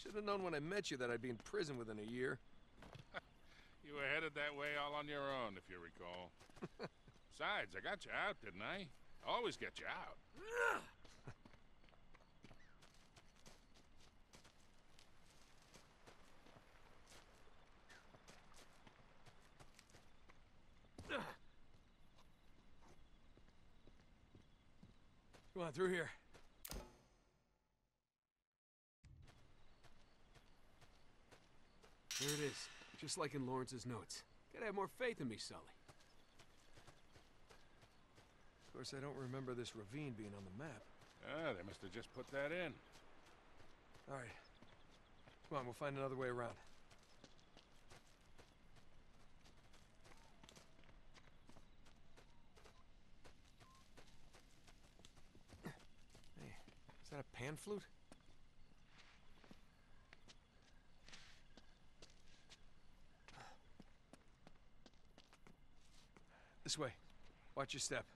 Should have known when I met you that I'd be in prison within a year. You were headed that way all on your own, if you recall. Besides, I got you out, didn't I? Always get you out. Come on, through here. There it is, just like in Lawrence's notes. Gotta have more faith in me, Sully. Of course, I don't remember this ravine being on the map. Ah, they must have just put that in. All right. Come on, we'll find another way around. Hey, is that a pan flute? This way. Watch your step.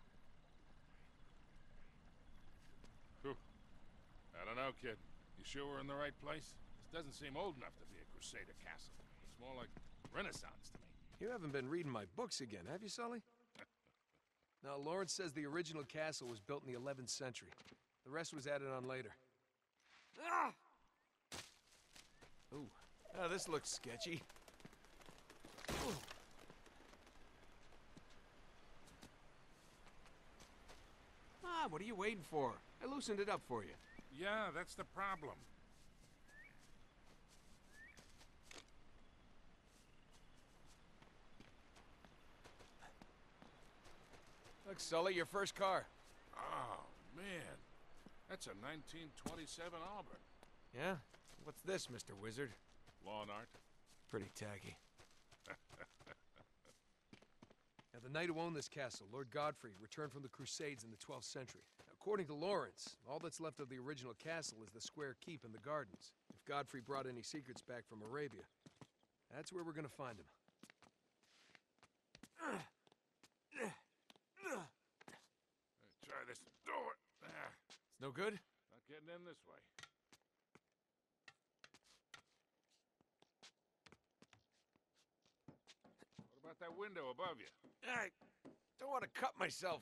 Whew. I don't know, kid. You sure we're in the right place? This doesn't seem old enough to be a Crusader castle. It's more like Renaissance to me. You haven't been reading my books again, have you, Sully? Now, Lawrence says the original castle was built in the 11th century. The rest was added on later. Ah! Ooh. Oh, this looks sketchy. Ooh. Ah, what are you waiting for? I loosened it up for you. Yeah, that's the problem. Look, Sully, your first car. Oh, man. That's a 1927 Auburn. Yeah? What's this, Mr. Wizard? Lawn art. Pretty tacky. Now, the knight who owned this castle, Lord Godfrey, returned from the Crusades in the 12th century. According to Lawrence, all that's left of the original castle is the square keep and the gardens. If Godfrey brought any secrets back from Arabia, that's where we're gonna find him. Try this door. It's no good? Not getting in this way. What about that window above you? I don't want to cut myself.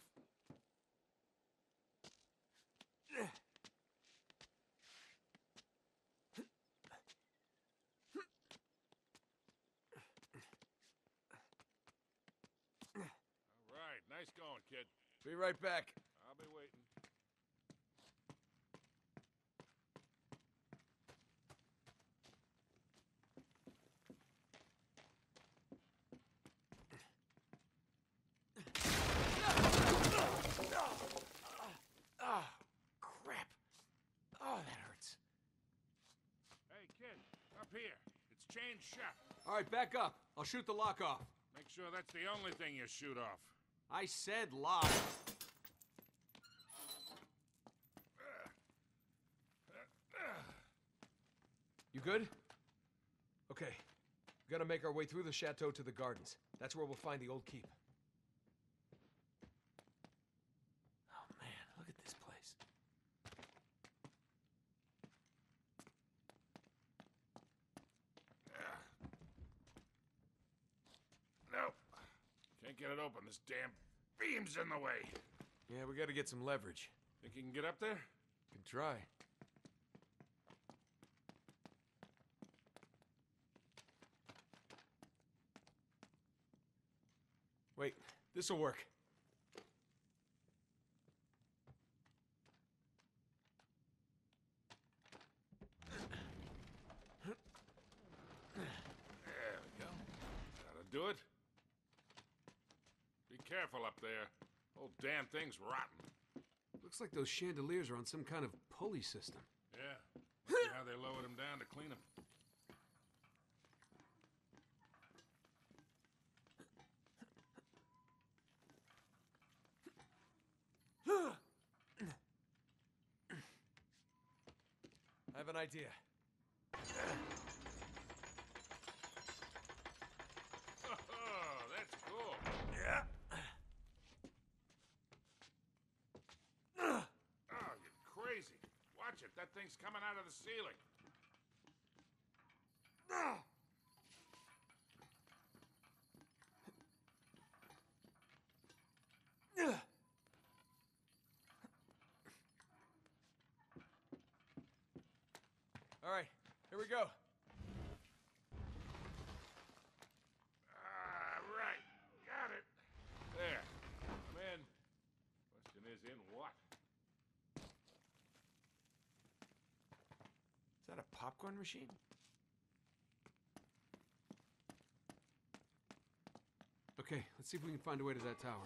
All right, nice going, kid. Be right back. I'll be waiting. Oh, crap. Oh, that hurts. Hey, kid, up here. It's chained shut. All right, back up. I'll shoot the lock off. Make sure that's the only thing you shoot off. I said lock. You good? Okay. We gotta make our way through the chateau to the gardens. That's where we'll find the old keep. Oh, man, look at this place. Nope. Can't get it open. This damn beam's in the way. Yeah, we gotta get some leverage. Think you can get up there? Can try. Wait, this'll work. There we go. That'll do it. Be careful up there. Whole damn thing's rotten. Looks like those chandeliers are on some kind of pulley system. Yeah. Let's see how they lowered them down to clean them. I have an idea. Oh, that's cool. Yeah. Oh, you're crazy. Watch it. That thing's coming out of the ceiling. Here we go. Right. Got it. There. I'm in. Question is, in what? Is that a popcorn machine? Okay, let's see if we can find a way to that tower.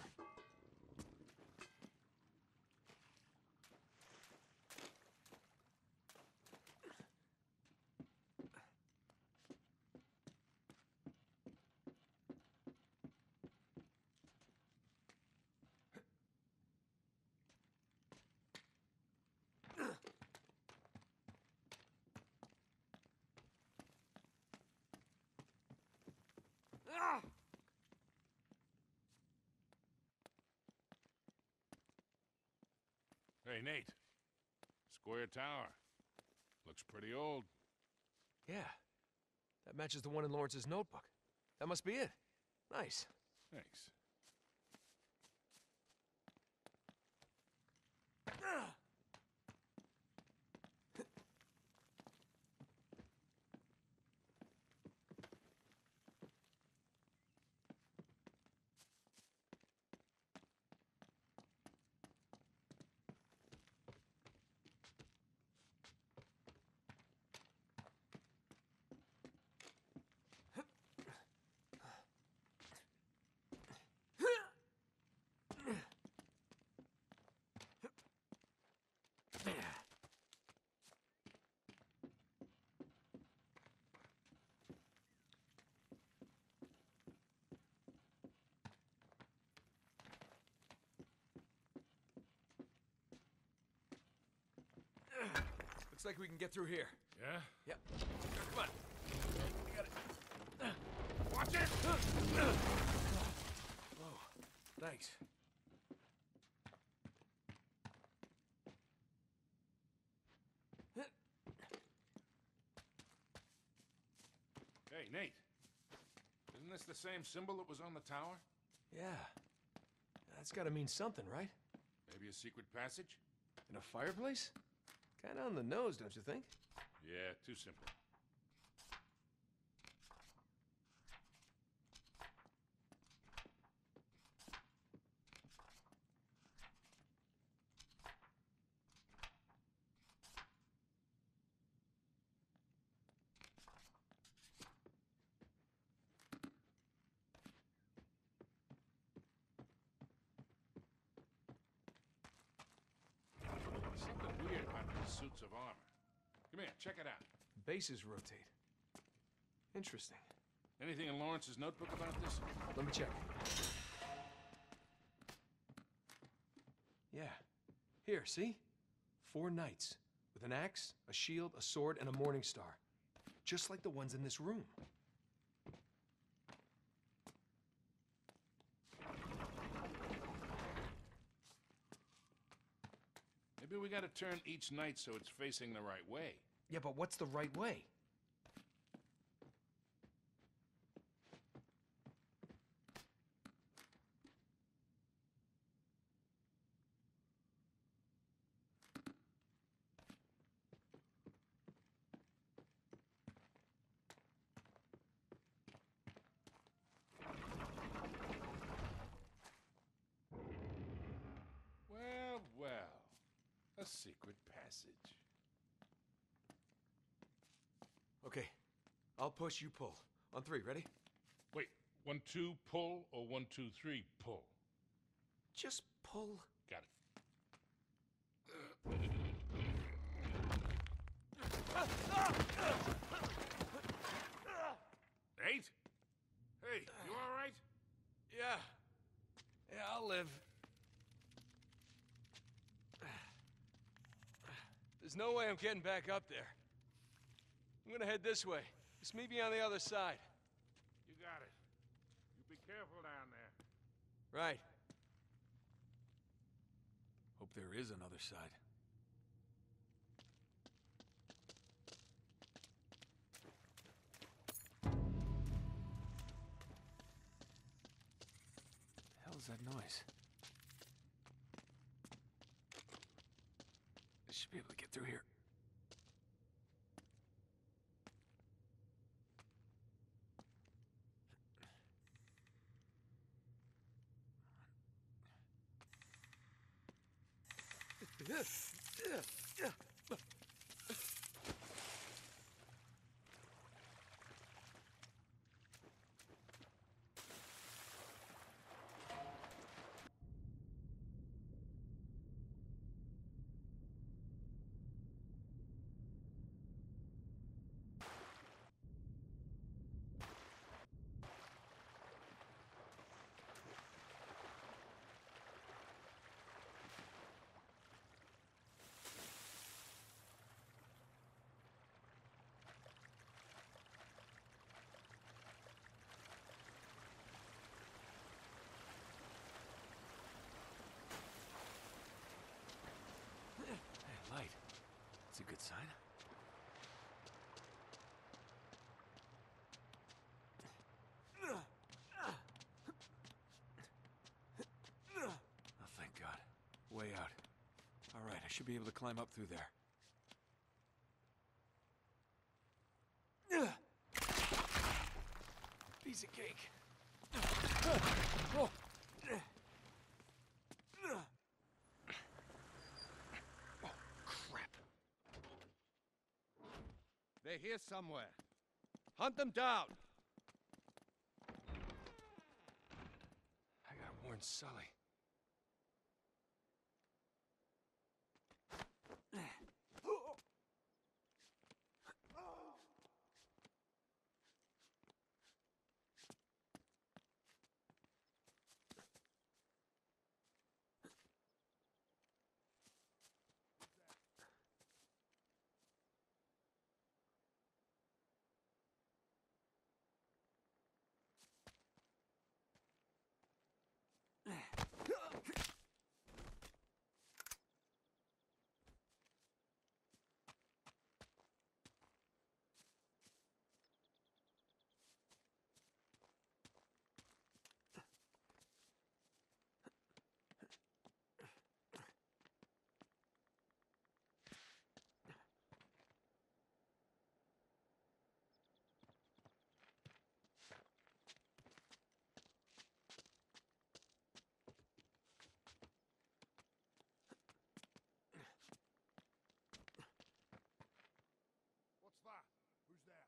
Hey, Nate. Square tower. Looks pretty old. Yeah. That matches the one in Lawrence's notebook. That must be it. Nice. Thanks. Looks like we can get through here. Yeah? Yep. Come on. We got it. Watch it! Whoa. Thanks. Hey, Nate. Isn't this the same symbol that was on the tower? Yeah. That's gotta mean something, right? Maybe a secret passage? In a fireplace? Kinda on the nose, don't you think? Yeah, too simple. Something weird about these suits of armor. Come here, check it out. Bases rotate. Interesting. Anything in Lawrence's notebook about this? Let me check. Yeah. Here, see? 4 knights. With an axe, a shield, a sword, and a morning star. Just like the ones in this room. Maybe we gotta turn each knight so it's facing the right way. Yeah, but what's the right way? Well, well. A secret passage. Okay. I'll push, you pull. On 3, ready? Wait, 1, 2, pull, or 1, 2, 3, pull? Just pull. Got it. Nate? Hey, you all right? Yeah. Yeah, I'll live. There's no way I'm getting back up there. I'm gonna head this way. Just meet me on the other side. You got it. You be careful down there. Right. Hope there is another side. The hell is that noise? I should be able to get through here. Light. That's a good sign. Oh, thank God. Way out. All right, I should be able to climb up through there. Piece of cake. Oh. They're here somewhere. Hunt them down! I gotta warn Sully. What's that? Who's there?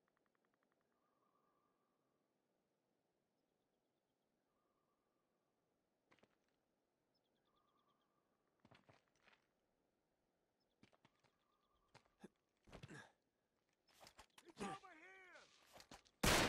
It's over here!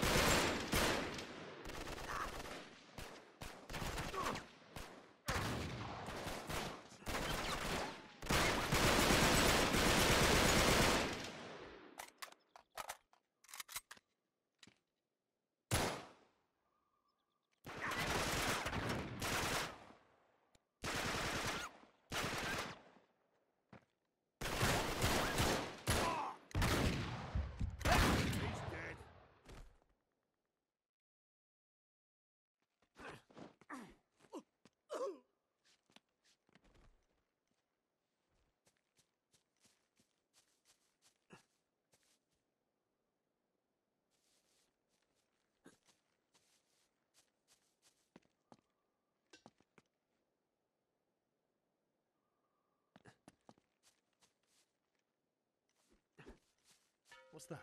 What's that?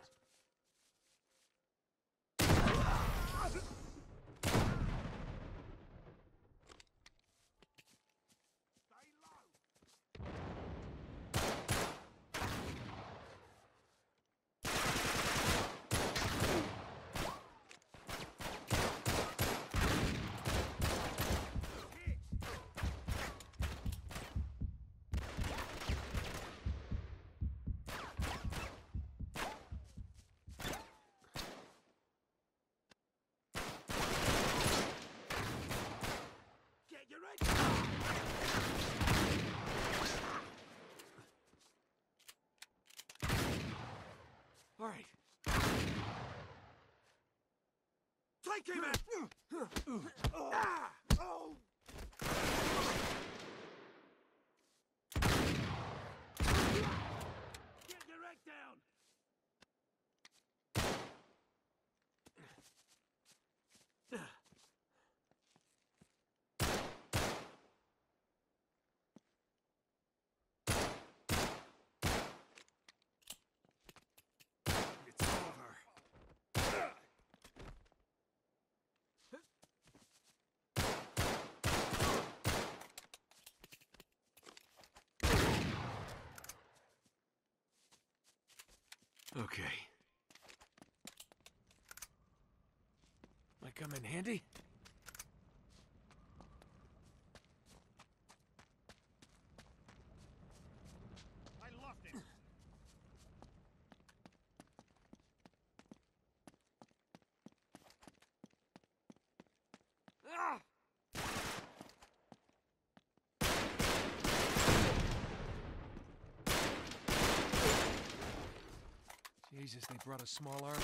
Stay low! Get your head! All right. Take him out! Ah! Oh! Get your head down! Okay. Might come in handy? I lost him. Ah! Jesus, they brought a small army.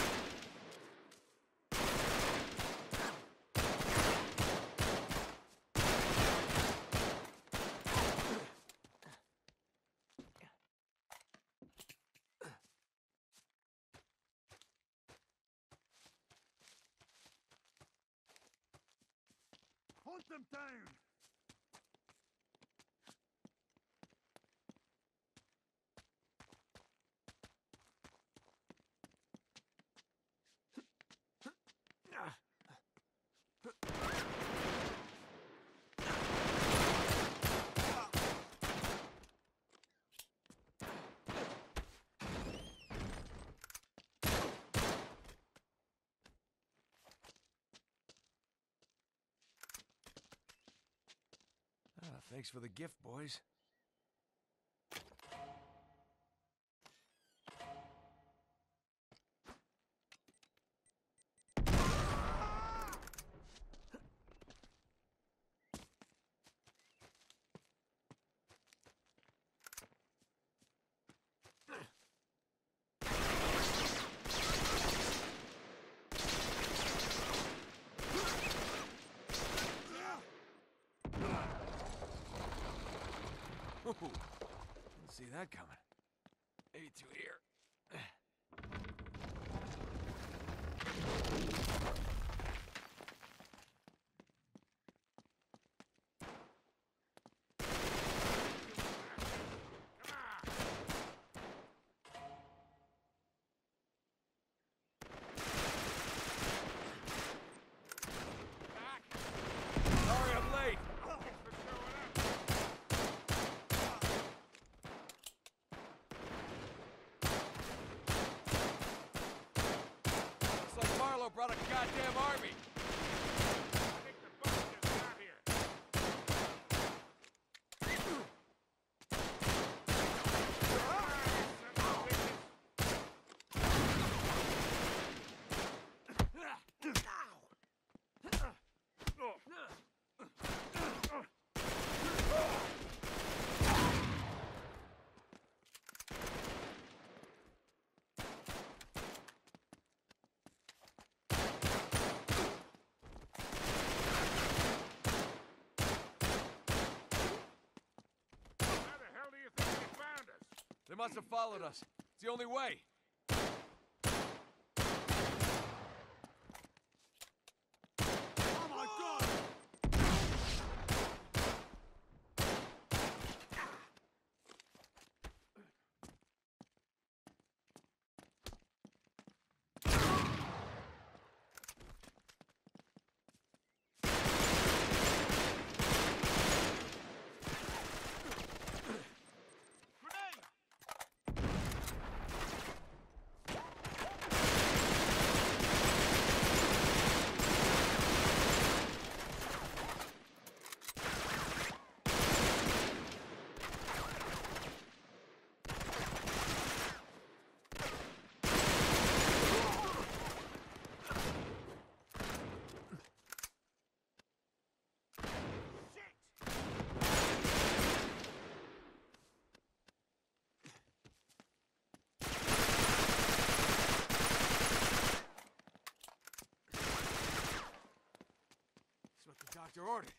Hunt them down! Thanks for the gift, boys. Ooh, didn't see that coming. Maybe through here. Sorry, I'm late. Looks like Marlowe brought a goddamn army. I think the boat just got here. How the hell do you think they found us? They must have followed us. It's the only way. Oh my god! Grenade! That's what the doctor ordered.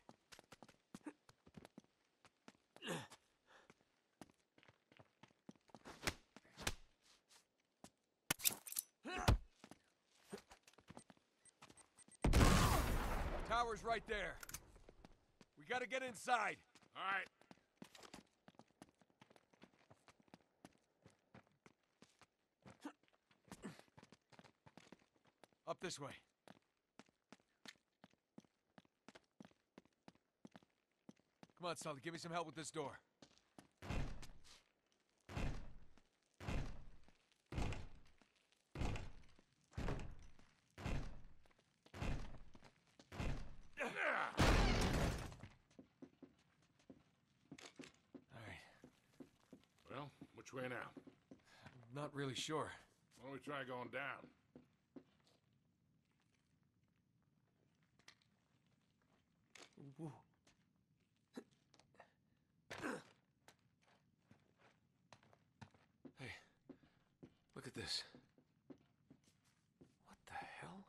Tower's right there. We gotta get inside. All right. Up this way. Come on, Sully, give me some help with this door. Well, which way now? Not really sure. Why don't we try going down? Whoa. Hey, look at this. What the hell?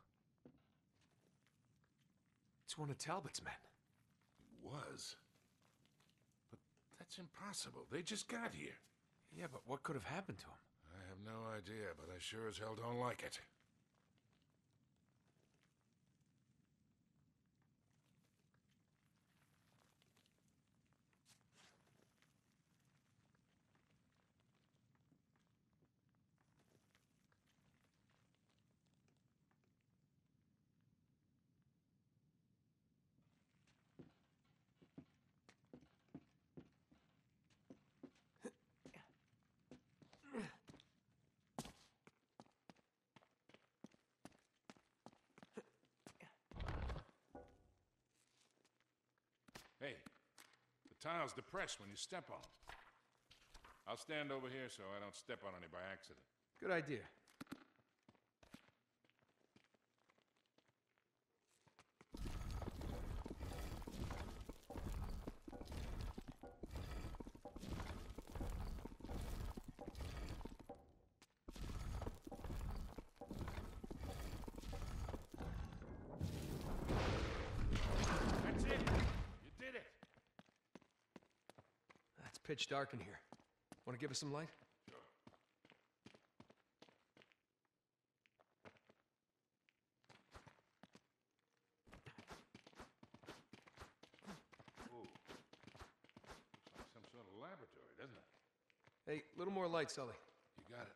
It's one of Talbot's men. It was. But that's impossible. They just got here. Yeah, but what could have happened to him? I have no idea, but I sure as hell don't like it. Hey, the tile's depressed when you step on them. I'll stand over here so I don't step on any by accident. Good idea. That's it! You did it! It's pitch dark in here. Want to give us some light? Sure. Ooh. Looks like some sort of laboratory, doesn't it? Hey, a little more light, Sully. You got it.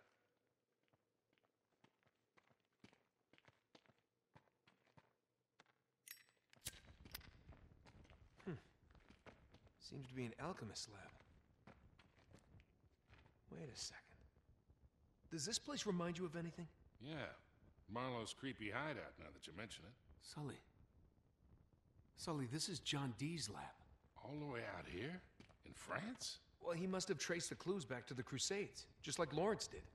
Seems to be an alchemist lab. Wait a second. Does this place remind you of anything? Yeah. Marlowe's creepy hideout, now that you mention it. Sully. Sully, this is John Dee's lab. All the way out here? In France? Well, he must have traced the clues back to the Crusades, just like Lawrence did.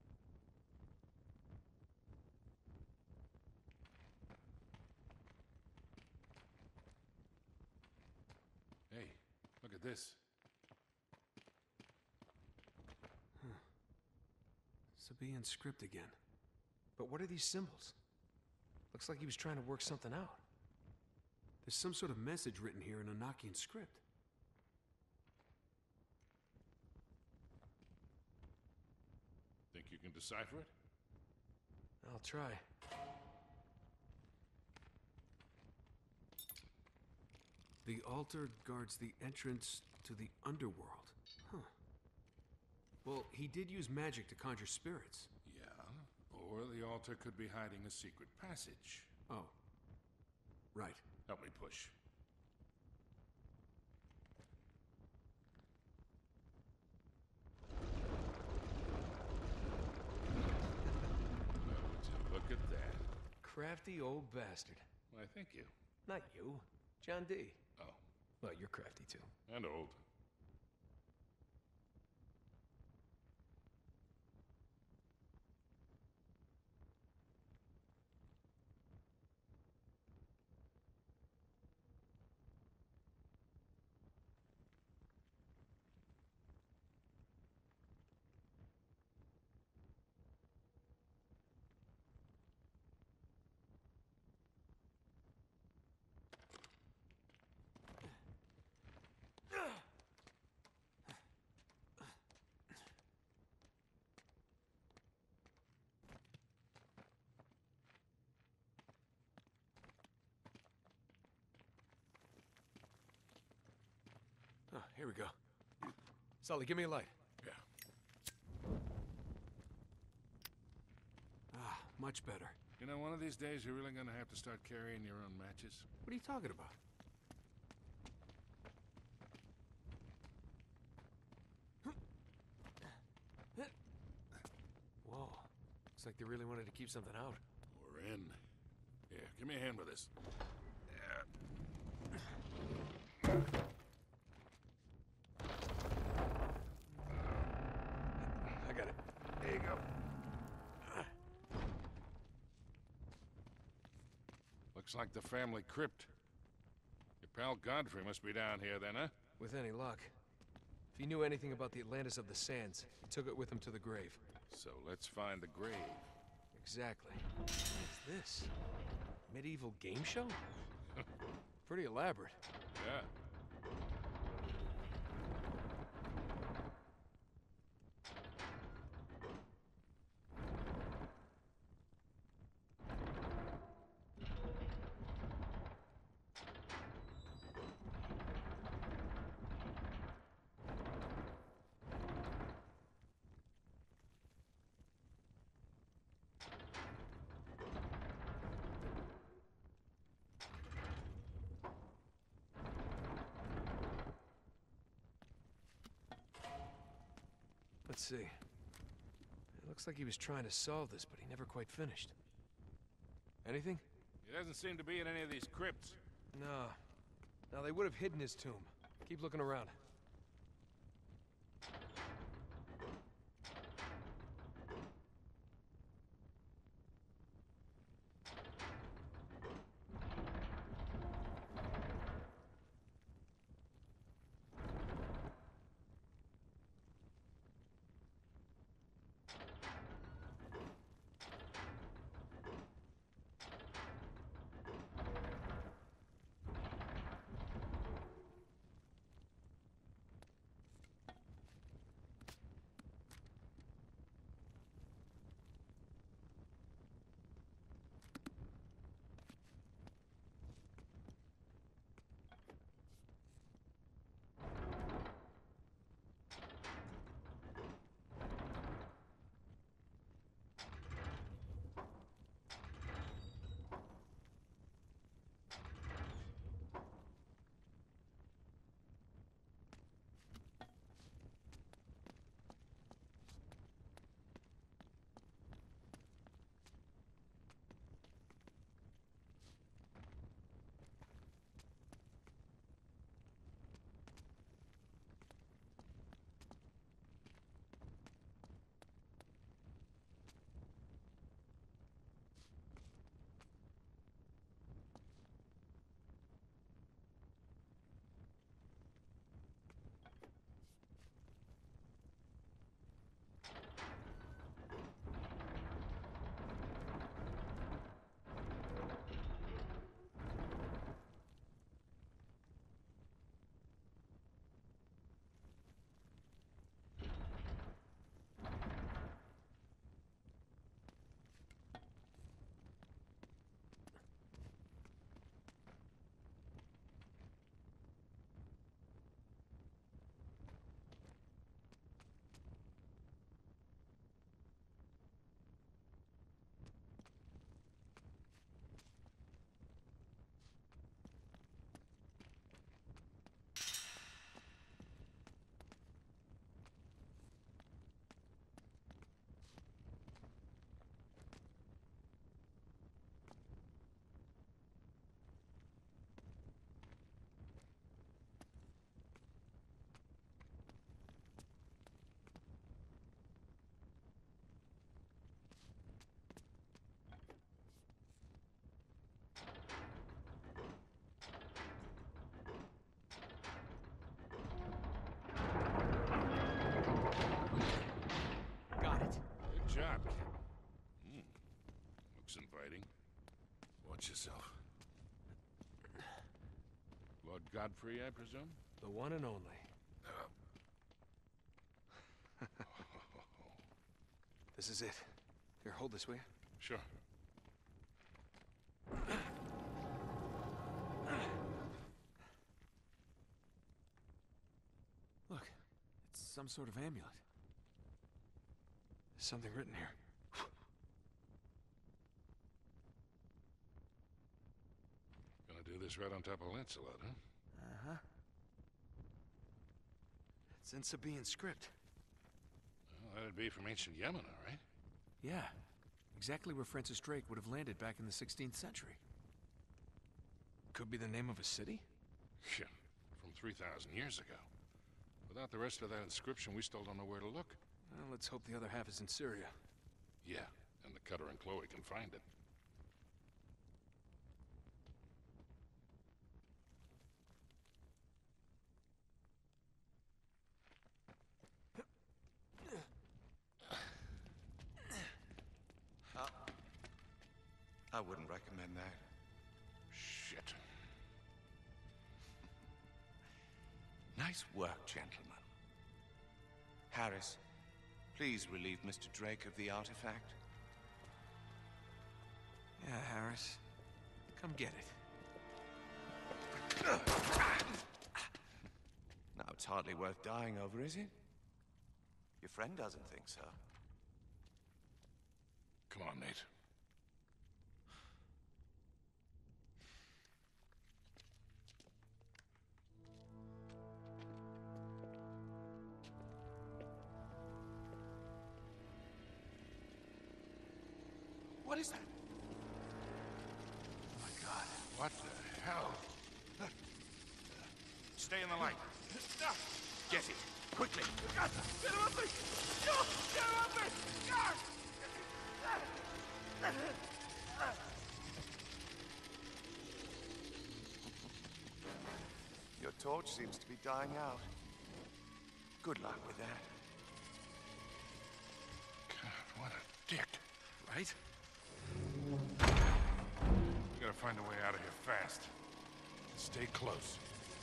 Hey, look at this. Sabaean script again. But what are these symbols? Looks like he was trying to work something out. There's some sort of message written here in Enochian script. Think you can decipher it? I'll try. The altar guards the entrance to the underworld. Huh. Well, he did use magic to conjure spirits. Yeah. Or the altar could be hiding a secret passage. Oh. Right. Help me push. Would you look at that? Crafty old bastard. Why, thank you. Not you. John D. Oh, Well, you're crafty too. and old. Oh, here we go. Sully, give me a light. Yeah. Ah, much better. You know, one of these days you're really gonna have to start carrying your own matches. What are you talking about? Whoa. Looks like they really wanted to keep something out. We're in. Here, give me a hand with this. Yeah. you go. Looks like the family crypt. Your pal Godfrey must be down here then, huh? With any luck. If he knew anything about the Atlantis of the Sands, he took it with him to the grave. So let's find the grave. Exactly. What is this? Medieval game show? Pretty elaborate. Yeah. Let's see. It looks like he was trying to solve this, but he never quite finished. Anything? He doesn't seem to be in any of these crypts. No. Now, they would have hidden his tomb. Keep looking around. Watch yourself. Lord Godfrey, I presume? The one and only. This is it. Here, hold this, will you? Sure. Look, it's some sort of amulet. There's something written here. Gonna do this right on top of Lancelot, huh? Uh-huh. It's in Sabaean script. Well, that'd be from ancient Yemen, all right? Yeah. Exactly where Francis Drake would have landed back in the 16th century. Could be the name of a city? Yeah, from 3,000 years ago. Without the rest of that inscription, we still don't know where to look. Well, let's hope the other half is in Syria. Yeah, and the Cutter and Chloe can find it. I wouldn't recommend that. Shit. Nice work, gentlemen. Harris, please relieve Mr. Drake of the artifact. Yeah, Harris. Come get it. Now, it's hardly worth dying over, is it? Your friend doesn't think so. Come on, Nate. What is that? Oh my God. What the hell? Stay in the light. Get it, quickly. Get him off me! No! Get him off me! Your torch seems to be dying out. Good luck with that. God, what a dick. Right? We gotta find a way out of here fast. Stay close.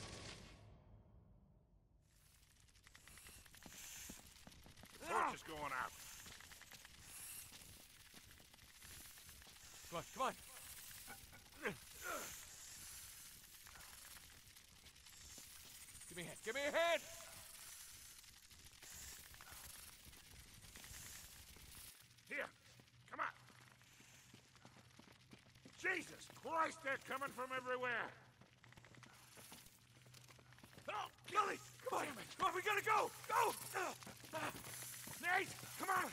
Torch is going out. Come on, come on! Give me a hand, give me a hand! Here, come on. Jesus Christ, they're coming from everywhere. Oh, Gilly! Come on! Come on, we gotta go! Go! Nate, come on.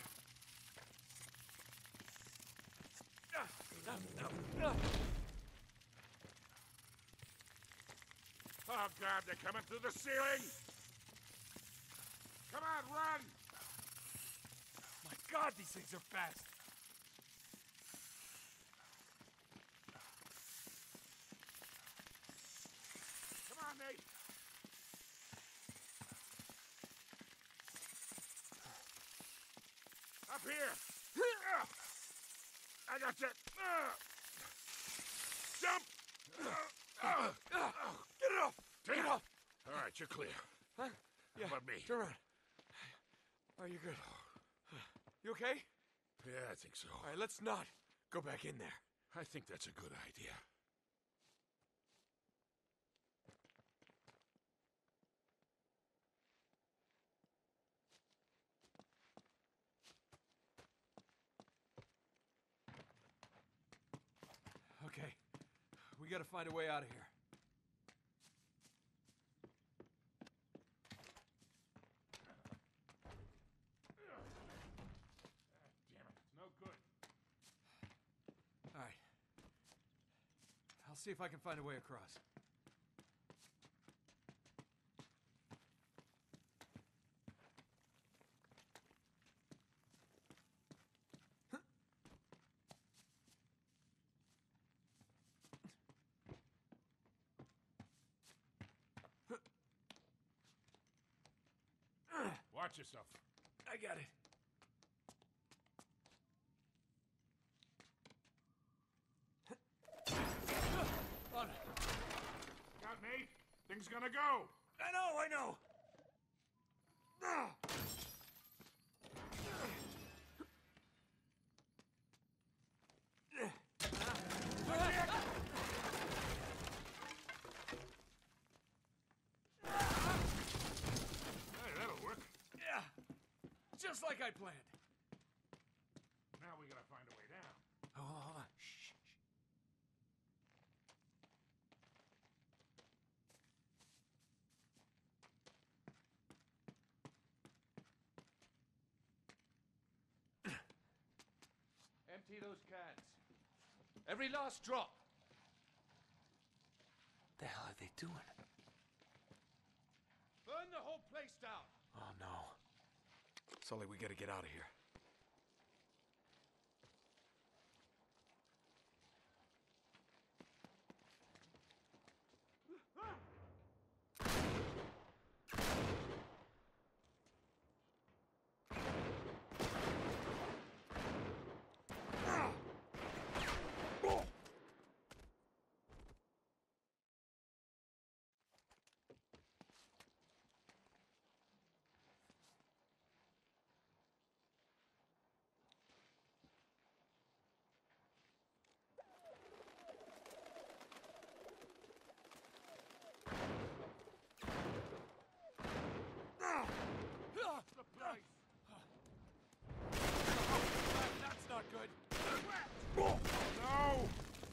Oh, God, they're coming through the ceiling! Come on, run! My God, these things are fast! Come on, Nate! Up here! I got you! Jump! Get it off! Take it off! All right, you're clear. Huh? Yeah, How about me? turn around. Are you good? You okay? Yeah, I think so. All right, let's not go back in there. I think that's a good idea. Okay, we gotta find a way out of here. Damn it, it's no good. All right. I'll see if I can find a way across. Watch yourself. I got it. On it. Got me? Thing's gonna go. I know! Hey, that'll work. Yeah, just like I planned. Now we gotta find a way down. Hold on. Shh. Empty those cans. Every last drop. The hell are they doing? Burn the whole place down. Oh no. It's Sully, we gotta get out of here. That's not good. No!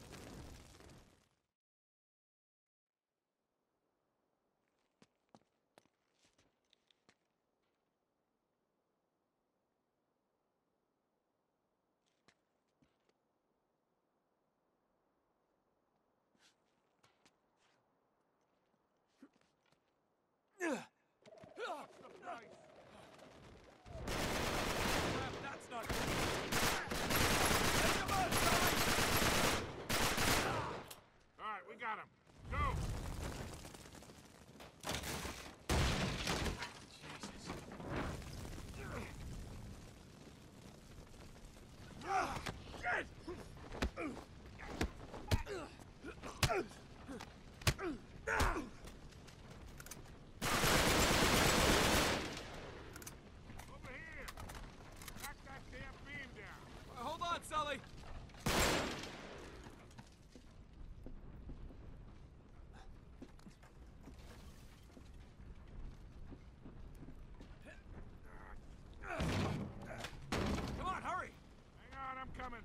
That's not good. All right, we got him. Go! Over here! Knock that damn beam down! Hold on, Sully. Come on, hurry. Hang on, I'm coming.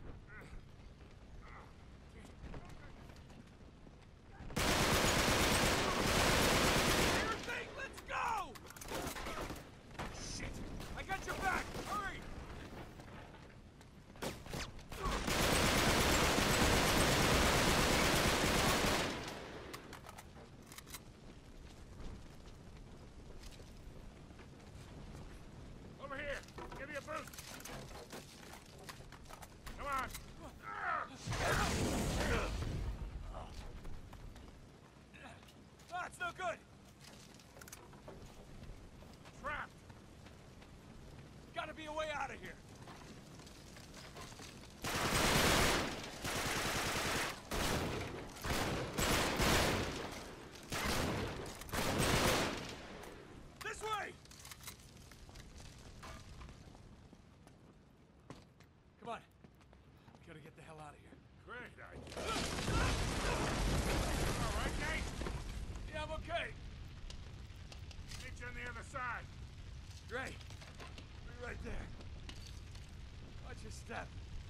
Your thing, let's go! Shit! I got your back! Hurry! Over here! Give me a boost! Come on! That's no good! Trapped! Gotta be a way out of here! This way! Come on. We gotta get the hell out of here. Great idea. All right, Nate? Yeah, I'm okay. Meet you on the other side. Great. Be right there. Watch your step.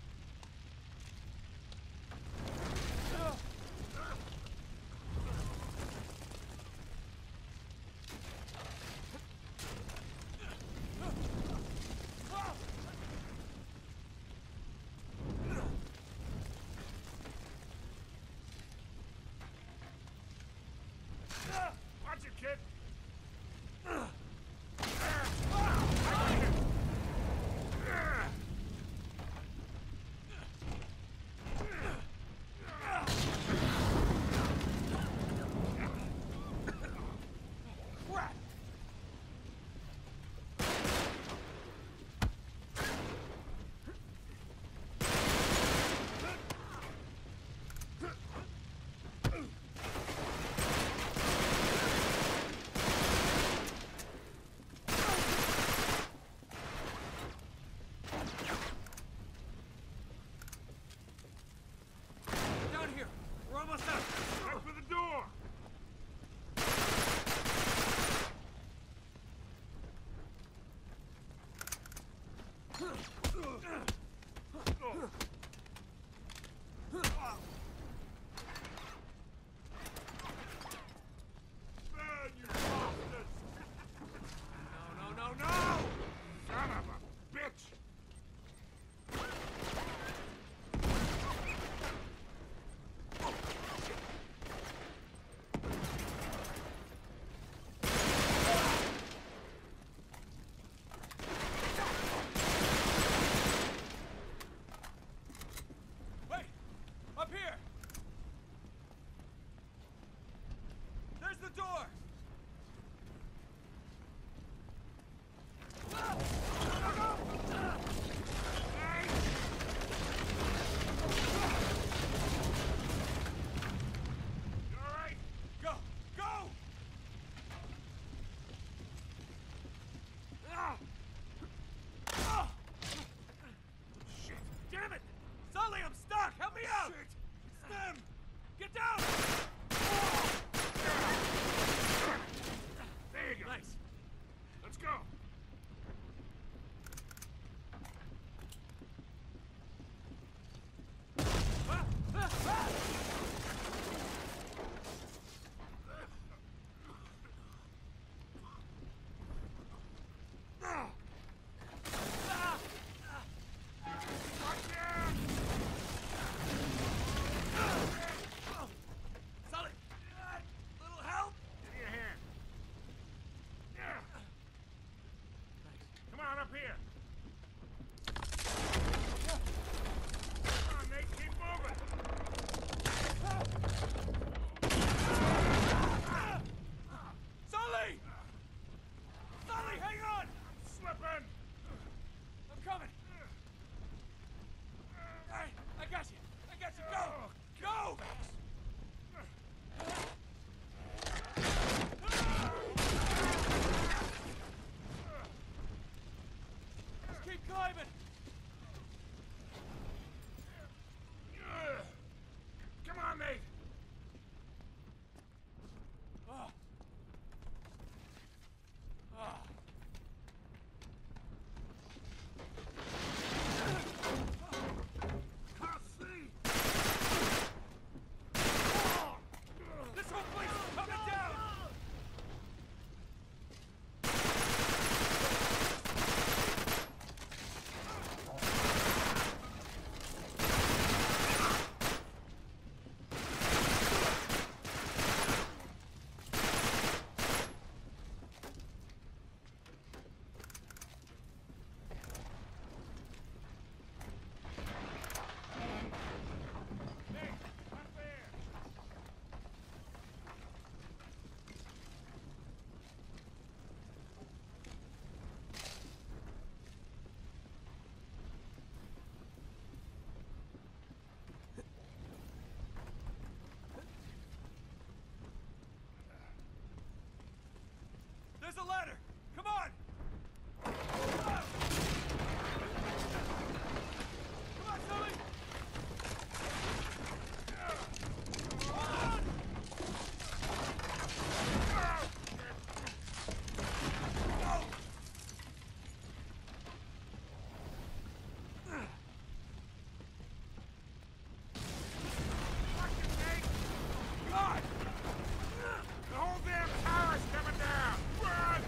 Watch it, kid. Let's go! Sully! Little help? Give me a hand. Yeah. Come on, up here. Come on, Nate, keep moving. Sully! Sully, hang on! Slipping. I'm coming. All right, I got you. I got you. Go! Go! Just keep climbing. Come on, Nate. Oh. Oh. I'll see. This whole place is coming down! Nate, up there. There's a ladder! Come on! Come on, Sully! Hold on! God! The whole damn tower's coming down. Run!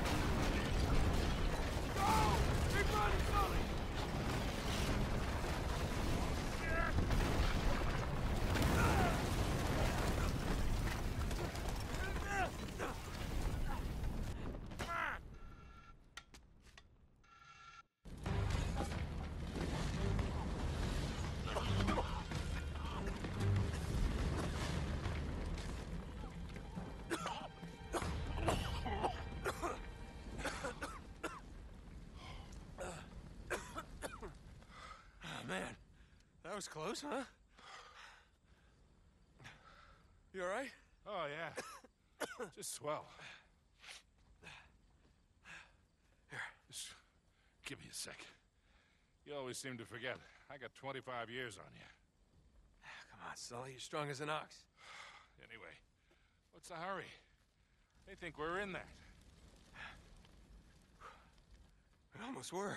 Go! Keep running, Sully! Come on! Oh, man. That was close, huh? You all right? Oh, yeah. Just swell. Here. Just give me a sec. You always seem to forget. I got 25 years on you. Come on, Sully. You're strong as an ox. Anyway, what's the hurry? They think we're in that. We almost were.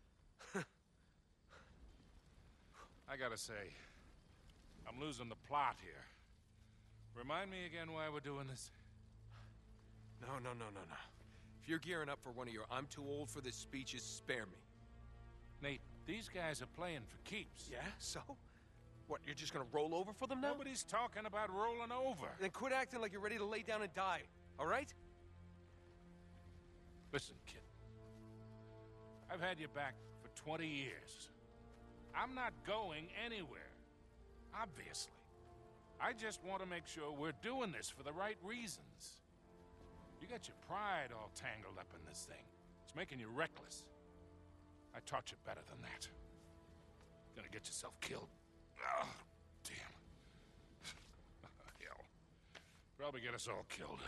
I gotta say, I'm losing the plot here. Remind me again why we're doing this? No. If you're gearing up for one of your I'm too old for this speeches, spare me. Nate, these guys are playing for keeps. Yeah? So? What, you're just gonna roll over for them now? Nobody's talking about rolling over. Then quit acting like you're ready to lay down and die, all right? Listen, kid. I've had you back for 20 years. I'm not going anywhere. Obviously. I just want to make sure we're doing this for the right reasons. You got your pride all tangled up in this thing. It's making you reckless. I taught you better than that. Gonna get yourself killed. Oh, damn. Hell. Probably get us all killed.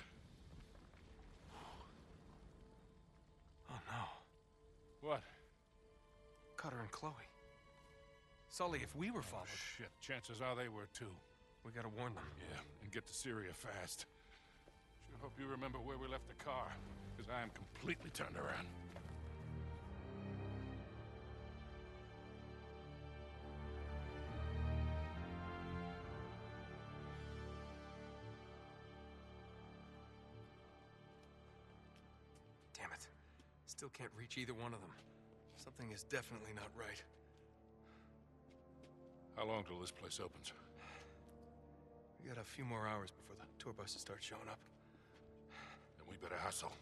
Oh, no. What? Cutter and Chloe. Sully, if we were followed... Shit, chances are they were too. We gotta warn them. Yeah, and get to Syria fast. Sure Hope you remember where we left the car, because I am completely turned around. Damn it. Still can't reach either one of them. Something is definitely not right. How long till this place opens? We got a few more hours before the tour buses start showing up. Then we better hustle.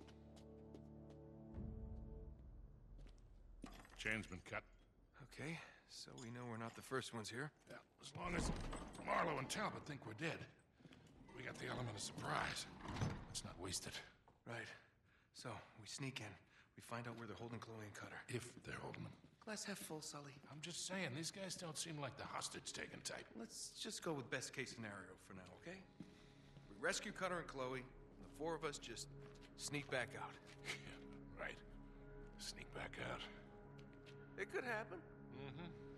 Chain's been cut. Okay, so we know we're not the first ones here. Yeah, as long as Marlowe and Talbot think we're dead, we got the element of surprise. Let's not waste it. Right. So, we sneak in. We find out where they're holding Chloe and Cutter. If they're holding them. Glass half full, Sully. I'm just saying, these guys don't seem like the hostage-taking type. Let's just go with best case scenario for now, okay? We rescue Cutter and Chloe, and the four of us just sneak back out. Right. Sneak back out. It could happen. Mm-hmm.